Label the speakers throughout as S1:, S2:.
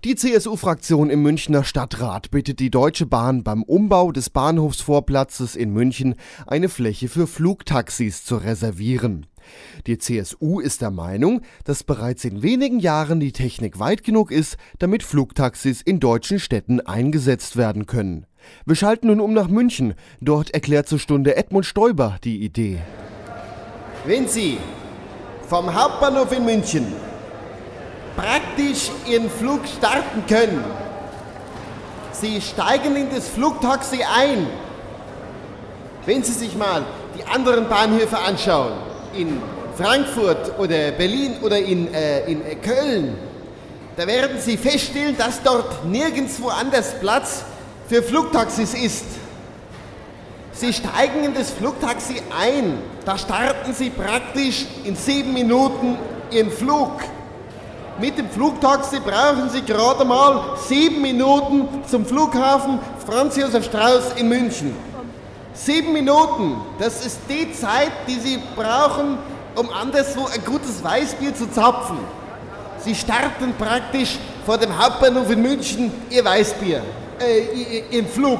S1: Die CSU-Fraktion im Münchner Stadtrat bittet die Deutsche Bahn beim Umbau des Bahnhofsvorplatzes in München eine Fläche für Flugtaxis zu reservieren. Die CSU ist der Meinung, dass bereits in wenigen Jahren die Technik weit genug ist, damit Flugtaxis in deutschen Städten eingesetzt werden können. Wir schalten nun um nach München. Dort erklärt zur Stunde Edmund Stoiber die Idee.
S2: Wenn Sie vom Hauptbahnhof in München praktisch Ihren Flug starten können, Sie steigen in das Flugtaxi ein. Wenn Sie sich mal die anderen Bahnhöfe anschauen, in Frankfurt oder Berlin oder in Köln, da werden Sie feststellen, dass dort nirgendwo anders Platz für Flugtaxis ist. Sie steigen in das Flugtaxi ein, da starten Sie praktisch in 7 Minuten Ihren Flug. Mit dem Flugtaxi brauchen Sie gerade mal 7 Minuten zum Flughafen Franz Josef Strauß in München. 7 Minuten, das ist die Zeit, die Sie brauchen, um anderswo ein gutes Weißbier zu zapfen. Sie starten praktisch vor dem Hauptbahnhof in München Ihr Weißbier, Ihren Flug.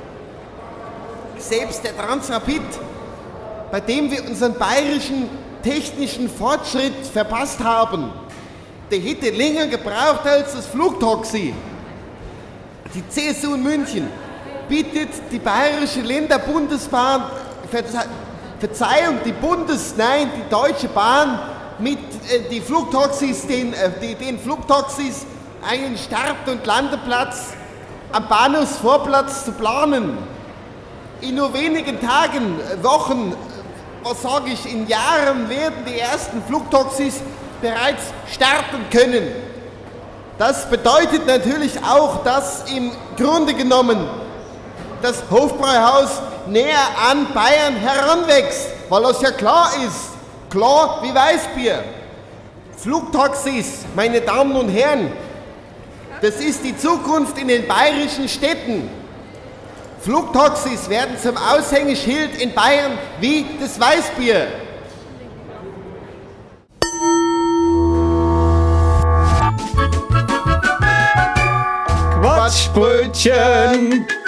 S2: Selbst der Transrapid, bei dem wir unseren bayerischen technischen Fortschritt verpasst haben, der hätte länger gebraucht als das Flugtaxi. Die CSU in München bietet die Bayerische Länderbundesbahn, die Deutsche Bahn mit den Flugtaxis einen Start- und Landeplatz am Bahnhofsvorplatz zu planen. In nur wenigen Tagen, Wochen, in Jahren werden die ersten Flugtaxis bereits starten können. Das bedeutet natürlich auch, dass im Grunde genommen das Hofbräuhaus näher an Bayern heranwächst, weil das ja klar ist, klar wie Weißbier. Flugtaxis, meine Damen und Herren, das ist die Zukunft in den bayerischen Städten. Flugtaxis werden zum Aushängeschild in Bayern wie das Weißbier.
S3: Quatschbrötchen.